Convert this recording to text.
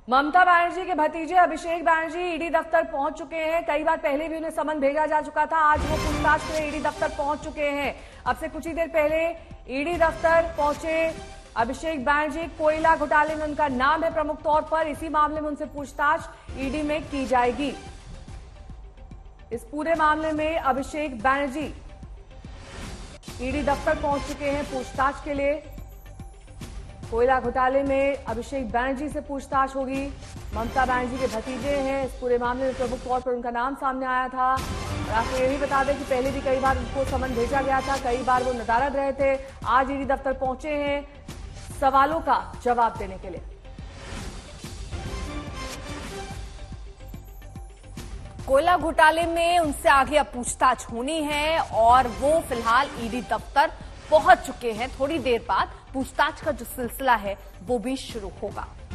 ममता बनर्जी के भतीजे अभिषेक बनर्जी ईडी दफ्तर पहुंच चुके हैं। कई बार पहले भी उन्हें समन भेजा जा चुका था। आज वो पूछताछ के लिए ईडी दफ्तर पहुंच चुके हैं। अब से कुछ ही देर पहले ईडी दफ्तर पहुंचे अभिषेक बनर्जी। कोयला घोटाले में उनका नाम है प्रमुख तौर पर। इसी मामले में उनसे पूछताछ ईडी में की जाएगी। इस पूरे मामले में अभिषेक बनर्जी ईडी दफ्तर पहुंच चुके हैं पूछताछ के लिए। कोयला घोटाले में अभिषेक बनर्जी से पूछताछ होगी। ममता बनर्जी के भतीजे हैं। इस पूरे मामले में प्रमुख तौर पर उनका नाम सामने आया था। और आपको ये भी बता दें कि पहले भी कई बार उनको समन भेजा गया था। कई बार वो नदारद रहे थे। आज ईडी दफ्तर पहुंचे हैं सवालों का जवाब देने के लिए। कोयला घोटाले में उनसे आगे अब पूछताछ होनी है और वो फिलहाल ईडी दफ्तर पहुंच चुके हैं। थोड़ी देर बाद पूछताछ का जो सिलसिला है वो भी शुरू होगा।